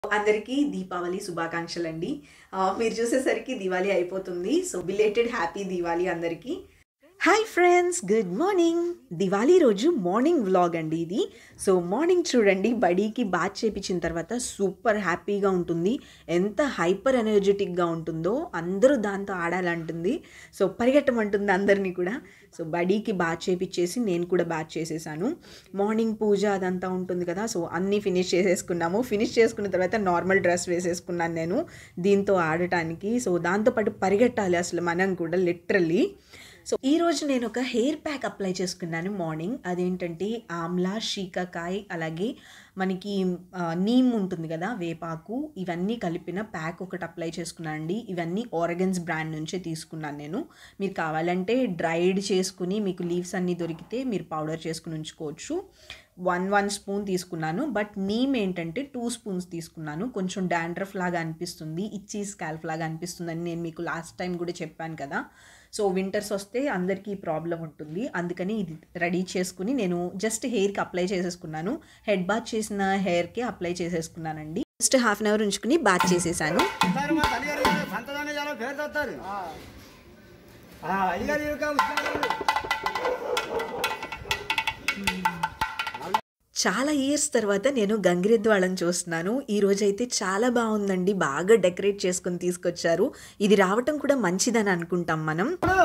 అందరికీ దీపావళి శుభాకాంక్షలండి. మీరు చూసేసరికి దివాళీ అయిపోతుంది. సో బిలేటెడ్ హ్యాపీ దివాళీ అందరికీ. Hi friends, good morning. Diwali రోజు మార్నింగ్ వ్లాగ్ అండి ఇది. సో మార్నింగ్ చూడండి, బడీకి బాత్ చేయించిన తర్వాత సూపర్ హ్యాపీగా ఉంటుంది. ఎంత హైపర్ ఎనర్జెటిక్గా ఉంటుందో, అందరూ దాంతో ఆడాలంటుంది. సో పరిగెట్టమంటుంది అందరినీ కూడా. సో బడీకి బాత్ చేయించేసి నేను కూడా బాత్ చేసేసాను. మార్నింగ్ పూజ అదంతా ఉంటుంది కదా, సో అన్నీ ఫినిష్ చేసేసుకున్నాము. ఫినిష్ చేసుకున్న తర్వాత నార్మల్ డ్రెస్ వేసేసుకున్నాను నేను దీంతో ఆడటానికి. సో దాంతోపాటు పరిగెట్టాలి అసలు మనం కూడా లిటరల్లీ. సో ఈరోజు నేను ఒక హెయిర్ ప్యాక్ అప్లై చేసుకున్నాను మార్నింగ్. అదేంటంటే ఆమ్లా, శీకాకాయ్, అలాగే మనకి నీమ్ ఉంటుంది కదా, వేపాకు, ఇవన్నీ కలిపిన ప్యాక్ ఒకటి అప్లై చేసుకున్నాను అండి. ఇవన్నీ ఆర్గన్స్ బ్రాండ్ నుంచే తీసుకున్నాను నేను. మీరు కావాలంటే డ్రైడ్ చేసుకుని మీకు లీవ్స్ అన్నీ దొరికితే మీరు పౌడర్ చేసుకుని ఉంచుకోవచ్చు. 1 స్పూన్ తీసుకున్నాను. బట్ నీమ్ ఏంటంటే 2 స్పూన్స్ తీసుకున్నాను. కొంచెం డాండ్రఫ్ లాగా అనిపిస్తుంది, ఇచ్చీ స్కాల్ఫ్ లాగా అనిపిస్తుందని నేను మీకు లాస్ట్ టైం కూడా చెప్పాను కదా. సో వింటర్స్ వస్తే అందరికీ ప్రాబ్లం ఉంటుంది, అందుకని ఇది రెడీ చేసుకుని నేను జస్ట్ హెయిర్కి అప్లై చేసేసుకున్నాను. హెడ్ బాత్ చేసిన హెయిర్కి అప్లై చేసేసుకున్నానండి. జస్ట్ హాఫ్ అన్ అవర్ ఉంచుకుని బాత్ చేసేసాను. చాలా ఇయర్స్ తర్వాత నేను గంగిరెద్దు చూస్తున్నాను. ఈరోజైతే చాలా బాగుందండి, బాగా డెకరేట్ చేసుకొని తీసుకొచ్చారు. ఇది రావటం కూడా మంచిదని అనుకుంటాం మనం.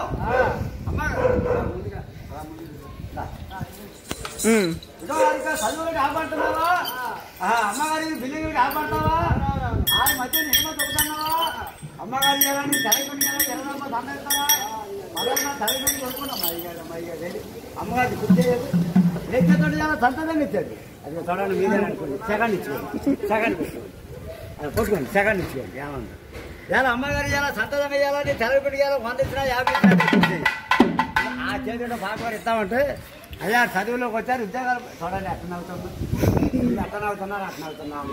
సంతోషంగా ఇచ్చాడు. అది చూడండి, మీరే అనుకోండి. సెకండ్ ఇచ్చుకోండి, సెకండ్ కొట్టుకోండి, సెకండ్ ఇచ్చుకోండి. ఏమన్నా ఇలా అమ్మగారు ఇలా సంతోషంగా ఇవ్వాలని తెలగొట్టి ఇవ్వాలి. 100 ఇచ్చినా 50 ఆ చేతిలో బాగా ఇస్తామంటే అయ్యా చదువులోకి వచ్చారు, ఉద్యోగాలు చూడండి ఎట్లా నవ్వుతున్నాం, ఎట్లా నవ్వుతున్నారు, అట్లా నవ్వుతున్నాము.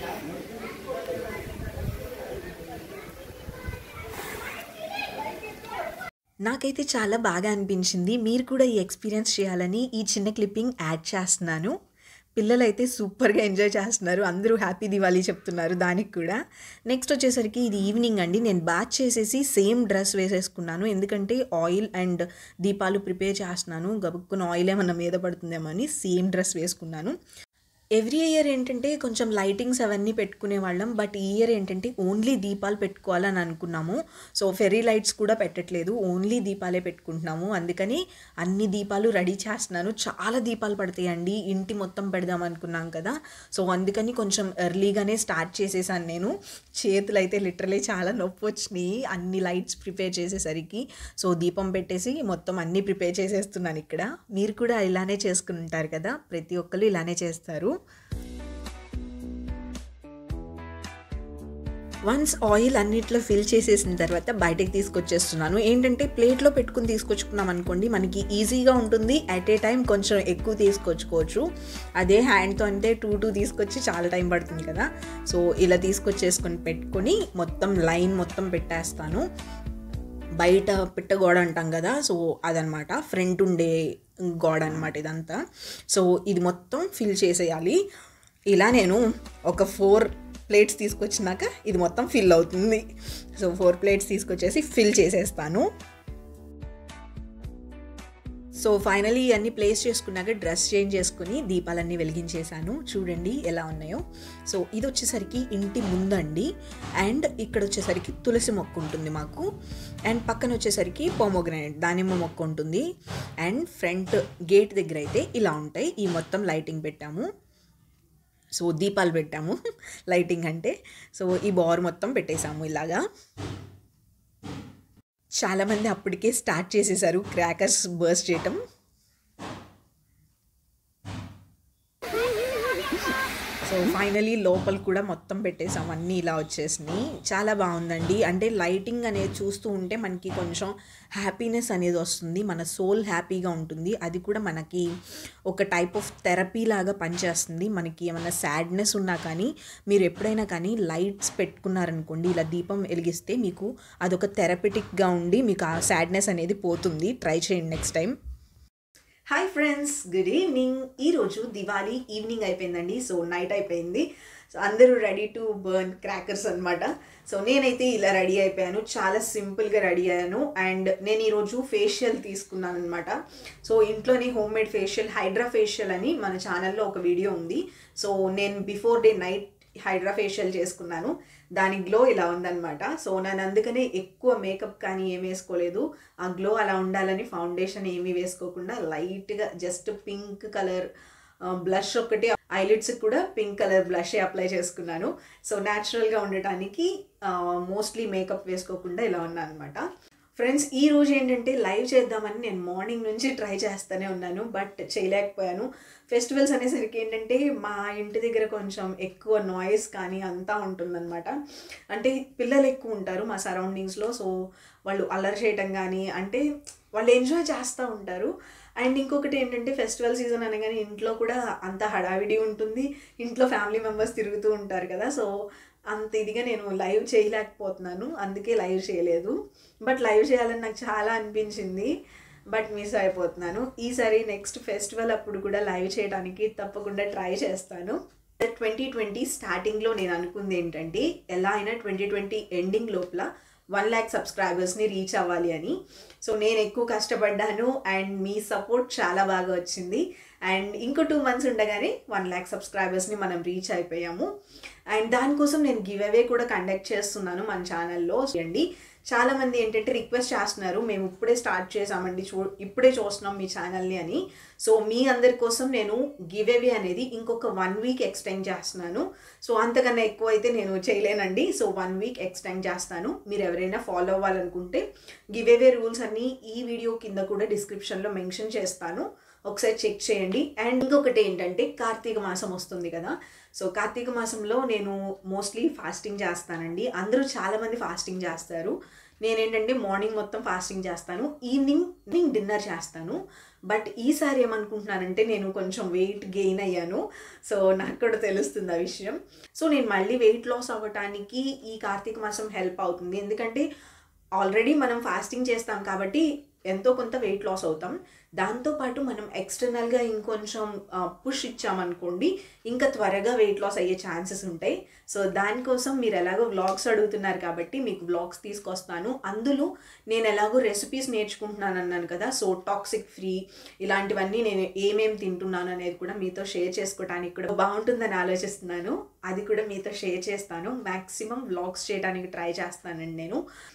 నాకైతే చాలా బాగా అనిపించింది. మీరు కూడా ఈ ఎక్స్పీరియన్స్ చేయాలని ఈ చిన్న క్లిప్పింగ్ యాడ్ చేస్తున్నాను. పిల్లలైతే సూపర్గా ఎంజాయ్ చేస్తున్నారు, అందరూ హ్యాపీ దివాళీ చెప్తున్నారు దానికి కూడా. నెక్స్ట్ వచ్చేసరికి ఇది ఈవినింగ్ అండి. నేను బాత్ చేసేసి సేమ్ డ్రెస్ వేసేసుకున్నాను, ఎందుకంటే ఆయిల్ అండ్ దీపాలు ప్రిపేర్ చేస్తున్నాను. గబుక్కున ఆయిల్ ఏమన్నా మీద పడుతుందేమో అని సేమ్ డ్రెస్ వేసుకున్నాను. ఎవ్రీ ఇయర్ ఏంటంటే కొంచెం లైటింగ్స్ అవన్నీ పెట్టుకునే వాళ్ళం, బట్ ఈ ఇయర్ ఏంటంటే ఓన్లీ దీపాలు పెట్టుకోవాలని అనుకున్నాము. సో ఫెరీ లైట్స్ కూడా పెట్టట్లేదు, ఓన్లీ దీపాలే పెట్టుకుంటున్నాము. అందుకని అన్ని దీపాలు రెడీ చేస్తున్నాను. చాలా దీపాలు పడతాయండి, ఇంటి మొత్తం పెడదాం అనుకున్నాం కదా. సో అందుకని కొంచెం ఎర్లీగానే స్టార్ట్ చేసేసాను నేను. చేతులు అయితే లిటరలీ చాలా నొప్పి వచ్చినాయి అన్ని లైట్స్ ప్రిపేర్ చేసేసరికి. సో దీపం పెట్టేసి మొత్తం అన్నీ ప్రిపేర్ చేసేస్తున్నాను ఇక్కడ. మీరు కూడా ఇలానే చేసుకుని ఉంటారు కదా, ప్రతి ఒక్కరు ఇలానే చేస్తారు. వన్స్ ఆయిల్ అన్నిట్లో ఫిల్ చేసేసిన తర్వాత బయటకు తీసుకొచ్చేస్తున్నాను. ఏంటంటే ప్లేట్లో పెట్టుకుని తీసుకొచ్చుకున్నాం అనుకోండి, మనకి ఈజీగా ఉంటుంది. అట్ ఏ టైం కొంచెం ఎక్కువ తీసుకొచ్చుకోవచ్చు. అదే హ్యాండ్తో అంటే 2 తీసుకొచ్చి చాలా టైం పడుతుంది కదా. సో ఇలా తీసుకొచ్చేసుకొని పెట్టుకొని మొత్తం లైన్ మొత్తం పెట్టేస్తాను. బయట పిట్ట గోడ అంటాం కదా, సో అదనమాట ఫ్రంట్ ఉండే గోడ అనమాట ఇదంతా. సో ఇది మొత్తం ఫిల్ చేసేయాలి. ఇలా నేను ఒక 4 ప్లేట్స్ తీసుకొచ్చినాక ఇది మొత్తం ఫిల్ అవుతుంది. సో 4 ప్లేట్స్ తీసుకొచ్చేసి ఫిల్ చేసేస్తాను. సో ఫైనలీ ఇవన్నీ ప్లేస్ చేసుకున్నాక డ్రెస్ చేంజ్ చేసుకుని దీపాలన్నీ వెలిగించేసాను. చూడండి ఎలా ఉన్నాయో. సో ఇది వచ్చేసరికి ఇంటి ముందండి, అండ్ ఇక్కడ వచ్చేసరికి తులసి మొక్క ఉంటుంది మాకు, అండ్ పక్కన వచ్చేసరికి పోమోగ్రానైట్ దానిమ్మ మొక్క ఉంటుంది, అండ్ ఫ్రంట్ గేట్ దగ్గర అయితే ఇలా ఉంటాయి. ఈ మొత్తం లైటింగ్ పెట్టాము, సో దీపాలు పెట్టాము లైటింగ్ అంటే. సో ఈ బార్ మొత్తం పెట్టేశాము ఇలాగా. చాలామంది అప్పటికే స్టార్ట్ చేసేసారు క్రాకర్స్ బర్స్ట్ చేయటం. సో ఫైనలీ లోపల కూడా మొత్తం పెట్టేసాం, అన్నీ ఇలా వచ్చేసినాయి. చాలా బాగుందండి. అంటే లైటింగ్ అనేది చూస్తూ ఉంటే మనకి కొంచెం హ్యాపీనెస్ అనేది వస్తుంది, మన సోల్ హ్యాపీగా ఉంటుంది. అది కూడా మనకి ఒక టైప్ ఆఫ్ థెరపీ లాగా పనిచేస్తుంది. మనకి ఏమైనా సాడ్నెస్ ఉన్నా కానీ మీరు ఎప్పుడైనా కానీ లైట్స్ పెట్టుకున్నారనుకోండి, ఇలా దీపం వెలిగిస్తే మీకు అదొక థెరపెటిక్గా ఉండి మీకు ఆ సాడ్నెస్ అనేది పోతుంది. ట్రై చేయండి next time. Hi friends, good evening. ఈరోజు దివాళీ ఈవినింగ్ అయిపోయిందండి, సో నైట్ అయిపోయింది. సో అందరూ రెడీ టు బర్న్ క్రాకర్స్ అనమాట. సో నేనైతే ఇలా రెడీ అయిపోయాను, చాలా సింపుల్గా రెడీ అయ్యాను. అండ్ నేను ఈరోజు ఫేషియల్ తీసుకున్నాను అనమాట. సో ఇంట్లోనే home made facial, hydra facial అని మన ఛానల్లో ఒక వీడియో ఉంది. సో నేను before day night hydra facial చేసుకున్నాను, దాని గ్లో ఇలా ఉందన్నమాట. సో నేను అందుకనే ఎక్కువ మేకప్ కానీ ఏం వేసుకోలేదు. ఆ గ్లో అలా ఉండాలని ఫౌండేషన్ ఏమీ వేసుకోకుండా లైట్గా జస్ట్ పింక్ కలర్ బ్లష్ ఒకటి, ఐలిడ్స్కి కూడా పింక్ కలర్ బ్లషే అప్లై చేసుకున్నాను. సో న్యాచురల్గా ఉండటానికి మోస్ట్లీ మేకప్ వేసుకోకుండా ఇలా ఉన్నాను అనమాట. ఫ్రెండ్స్, ఈ రోజు ఏంటంటే లైవ్ చేద్దామని నేను మార్నింగ్ నుంచి ట్రై చేస్తూనే ఉన్నాను, బట్ చేయలేకపోయాను. ఫెస్టివల్స్ అనేసరికి ఏంటంటే మా ఇంటి దగ్గర కొంచెం ఎక్కువ నాయిస్ కానీ అంతా ఉంటుందన్నమాట. అంటే పిల్లలు ఎక్కువ ఉంటారు మా సరౌండింగ్స్లో. సో వాళ్ళు అల్లరి చేయటం కానీ, అంటే వాళ్ళు ఎంజాయ్ చేస్తూ ఉంటారు. అండ్ ఇంకొకటి ఏంటంటే ఫెస్టివల్ సీజన్ అనగానే ఇంట్లో కూడా అంత హడావిడి ఉంటుంది, ఇంట్లో ఫ్యామిలీ మెంబర్స్ తిరుగుతూ ఉంటారు కదా. సో అంత ఇదిగా నేను లైవ్ చేయలేకపోతున్నాను, అందుకే లైవ్ చేయలేదు. బట్ లైవ్ చేయాలని నాకు చాలా అనిపించింది, బట్ మిస్ అయిపోతున్నాను. ఈసారి నెక్స్ట్ ఫెస్టివల్ అప్పుడు కూడా లైవ్ చేయడానికి తప్పకుండా ట్రై చేస్తాను. 2020 స్టార్టింగ్లో నేను అనుకుంది ఏంటంటే ఎలా అయినా 2020 ఎండింగ్ లోపల 1 lakh సబ్స్క్రైబర్స్ని రీచ్ అవ్వాలి అని. సో నేను ఎక్కువ కష్టపడ్డాను అండ్ మీ సపోర్ట్ చాలా బాగా వచ్చింది. అండ్ ఇంకో 2 months ఉండగానే 1 lakh సబ్స్క్రైబర్స్ని మనం రీచ్ అయిపోయాము. అండ్ దానికోసం నేను గివ్ అవే కూడా కండక్ట్ చేస్తున్నాను మన ఛానల్లో. అండి చాలామంది ఏంటంటే రిక్వెస్ట్ చేస్తున్నారు, మేము ఇప్పుడే స్టార్ట్ చేసామండి, ఇప్పుడే చూస్తున్నాం మీ ఛానల్ని అని. సో మీ అందరి కోసం నేను గివ్ అవే అనేది ఇంకొక 1 week ఎక్స్టెండ్ చేస్తున్నాను. సో అంతకన్నా ఎక్కువ అయితే నేను చేయలేనండి. సో 1 week ఎక్స్టెండ్ చేస్తాను. మీరు ఎవరైనా ఫాలో అవ్వాలనుకుంటే గివ్ అవే రూల్స్ అన్నీ ఈ వీడియో కింద కూడా డిస్క్రిప్షన్లో మెన్షన్ చేస్తాను, ఒకసారి చెక్ చేయండి. అండ్ ఇంకొకటి ఏంటంటే కార్తీక మాసం వస్తుంది కదా. సో కార్తీక మాసంలో నేను మోస్ట్లీ ఫాస్టింగ్ చేస్తానండి. అందరూ చాలామంది ఫాస్టింగ్ చేస్తారు. నేనేంటంటే మార్నింగ్ మొత్తం ఫాస్టింగ్ చేస్తాను, ఈవినింగ్ డిన్నర్ చేస్తాను. బట్ ఈసారి ఏమనుకుంటున్నానంటే నేను కొంచెం వెయిట్ గెయిన్ అయ్యాను. సో నాకు కూడా తెలుస్తుంది ఆ విషయం. సో నేను మళ్ళీ వెయిట్ లాస్ అవ్వటానికి ఈ కార్తీక మాసం హెల్ప్ అవుతుంది. ఎందుకంటే ఆల్రెడీ మనం ఫాస్టింగ్ చేస్తాం కాబట్టి ఎంతో కొంత వెయిట్ లాస్ అవుతాం. దాంతోపాటు మనం ఎక్స్టర్నల్గా ఇంకొంచెం పుష్ ఇచ్చామనుకోండి, ఇంకా త్వరగా వెయిట్ లాస్ అయ్యే ఛాన్సెస్ ఉంటాయి. సో దానికోసం మీరు ఎలాగో వ్లాగ్స్ అడుగుతున్నారు కాబట్టి మీకు వ్లాగ్స్ తీసుకొస్తాను. అందులో నేను ఎలాగో రెసిపీస్ నేర్చుకుంటున్నాను అన్నాను కదా. సో టాక్సిక్ ఫ్రీ ఇలాంటివన్నీ నేను ఏమేమి తింటున్నాను అనేది కూడా మీతో షేర్ చేసుకోవడానికి కూడా బాగుంటుందని ఆలోచిస్తున్నాను. అది కూడా మీతో షేర్ చేస్తాను. మ్యాక్సిమం వ్లాగ్స్ చేయడానికి ట్రై చేస్తానండి నేను.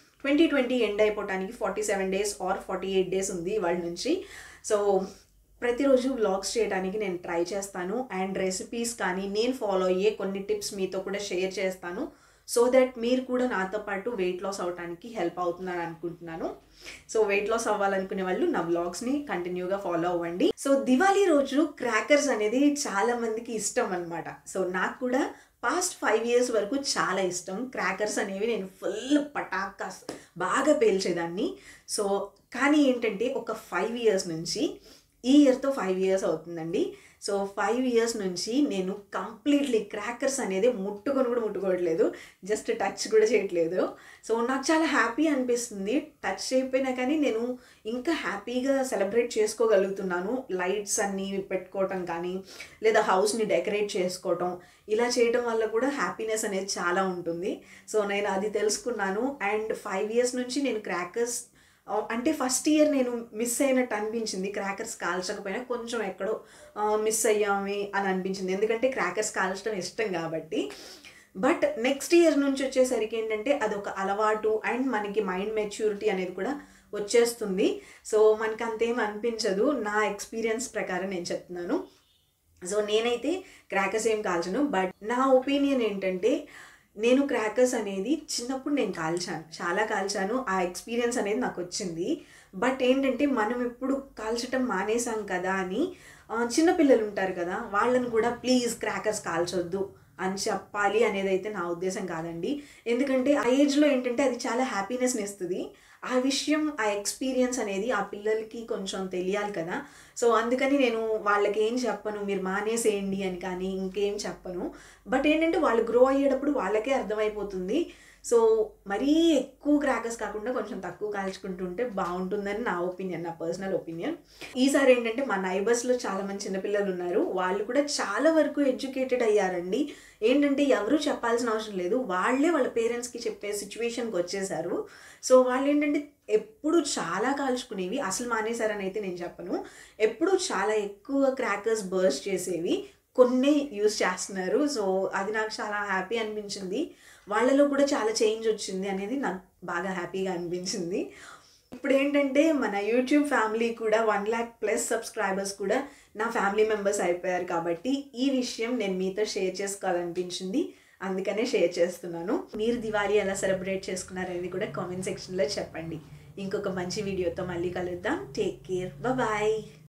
2020 ఎండ్ అయిపోవటానికి 47 days ఆర్ 48 days ఉంది ఇవాళ నుంచి. సో ప్రతిరోజు వ్లాగ్స్ చేయడానికి నేను ట్రై చేస్తాను. అండ్ రెసిపీస్ కానీ నేను ఫాలో అయ్యే కొన్ని టిప్స్ మీతో కూడా షేర్ చేస్తాను. సో దట్ మీరు కూడా నాతో పాటు వెయిట్ లాస్ అవ్వడానికి హెల్ప్ అవుతుందని అనుకుంటున్నాను. సో వెయిట్ లాస్ అవ్వాలనుకునే వాళ్ళు నా వ్లాగ్స్ని కంటిన్యూగా ఫాలో అవ్వండి. సో దివాళీ రోజు క్రాకర్స్ అనేది చాలా మందికి ఇష్టం అనమాట. సో నాకు కూడా పాస్ట్ 5 years వరకు చాలా ఇష్టం. క్రాకర్స్ అనేవి నేను ఫుల్ పటాకాస్ బాగా పేల్చేదాన్ని. సో కానీ ఏంటంటే ఒక 5 years నుంచి, ఈ ఇయర్తో 5 years అవుతుందండి. సో 5 years నుంచి నేను కంప్లీట్లీ క్రాకర్స్ అనేది ముట్టుకోవట్లేదు, జస్ట్ టచ్ కూడా చేయట్లేదు. సో నాకు చాలా హ్యాపీ అనిపిస్తుంది. టచ్ చేయకపోయినా కానీ నేను ఇంకా హ్యాపీగా సెలబ్రేట్ చేసుకోగలుగుతున్నాను. లైట్స్ అన్నీ పెట్టుకోవటం కానీ, లేదా హౌస్ని డెకరేట్ చేసుకోవటం, ఇలా చేయడం వల్ల కూడా హ్యాపీనెస్ అనేది చాలా ఉంటుంది. సో నేను అది తెలుసుకున్నాను. అండ్ 5 years నుంచి నేను క్రాకర్స్ అంటే ఫస్ట్ ఇయర్ నేను మిస్ అయినట్టు అనిపించింది. క్రాకర్స్ కాల్చకపోయినా కొంచెం ఎక్కడో మిస్ అయ్యామే అని అనిపించింది, ఎందుకంటే క్రాకర్స్ కాల్చడం ఇష్టం కాబట్టి. బట్ నెక్స్ట్ ఇయర్ నుంచి వచ్చేసరికి ఏంటంటే అదొక అలవాటు అండ్ మనకి మైండ్ మెచ్యూరిటీ అనేది కూడా వచ్చేస్తుంది. సో మనకు అంతేం అనిపించదు, నా ఎక్స్పీరియన్స్ ప్రకారం నేను చెప్తున్నాను. సో నేనైతే క్రాకర్స్ ఏం కాల్చను. బట్ నా ఒపీనియన్ ఏంటంటే నేను క్రాకర్స్ అనేది చిన్నప్పుడు నేను చాలా కాల్చాను. ఆ ఎక్స్పీరియన్స్ అనేది నాకు వచ్చింది. బట్ ఏంటంటే మనం ఇప్పుడు కాల్చటం మానేసాం కదా అని చిన్నపిల్లలు ఉంటారు కదా, వాళ్ళని కూడా ప్లీజ్ క్రాకర్స్ కాల్చొద్దు అని చెప్పాలి అనేది అయితే నా ఉద్దేశం కాదండి. ఎందుకంటే ఆ ఏజ్లో ఏంటంటే అది చాలా హ్యాపీనెస్ని ఇస్తుంది. ఆ విషయం, ఆ ఎక్స్పీరియన్స్ అనేది ఆ పిల్లలకి కొంచెం తెలియాలి కదా. సో అందుకని నేను వాళ్ళకి ఏం చెప్పను, మీరు మానేసేయండి అని కానీ ఇంకేం చెప్పను. బట్ ఏంటంటే వాళ్ళు గ్రో అయ్యేటప్పుడు వాళ్ళకే అర్థమైపోతుంది. సో మరీ ఎక్కువ క్రాకర్స్ కాకుండా కొంచెం తక్కువ కాల్చుకుంటుంటే బాగుంటుందని నా ఒపీనియన్, నా పర్సనల్ ఒపీనియన్. ఈసారి ఏంటంటే మా నైబర్స్లో చాలామంది చిన్నపిల్లలు ఉన్నారు, వాళ్ళు కూడా చాలా వరకు ఎడ్యుకేటెడ్ అయ్యారండి. ఏంటంటే ఎవరూ చెప్పాల్సిన అవసరం లేదు, వాళ్ళే వాళ్ళ పేరెంట్స్కి చెప్పే సిచ్యువేషన్కి వచ్చేసారు. సో వాళ్ళు ఏంటంటే ఎప్పుడు చాలా కాల్చుకునేవి, అసలు మానేశారని అయితే నేను చెప్పను, ఎప్పుడు చాలా ఎక్కువ క్రాకర్స్ బర్స్ట్ చేసేవి, కొన్ని యూజ్ చేస్తున్నారు. సో అది నాకు చాలా హ్యాపీ అనిపించింది. వాళ్ళలో కూడా చాలా చేంజ్ వచ్చింది అనేది నాకు బాగా హ్యాపీగా అనిపించింది. ఇప్పుడు ఏంటంటే మన యూట్యూబ్ ఫ్యామిలీ కూడా 1 lakh ప్లస్ సబ్స్క్రైబర్స్ కూడా నా ఫ్యామిలీ మెంబర్స్ అయిపోయారు. కాబట్టి ఈ విషయం నేను మీతో షేర్ చేసుకోవాలనిపించింది, అందుకనే షేర్ చేస్తున్నాను. మీరు దివాళీ ఎలా సెలబ్రేట్ చేసుకున్నారనేది కూడా కామెంట్ సెక్షన్లో చెప్పండి. ఇంకొక మంచి వీడియోతో మళ్ళీ కలుద్దాం. Take care, bye.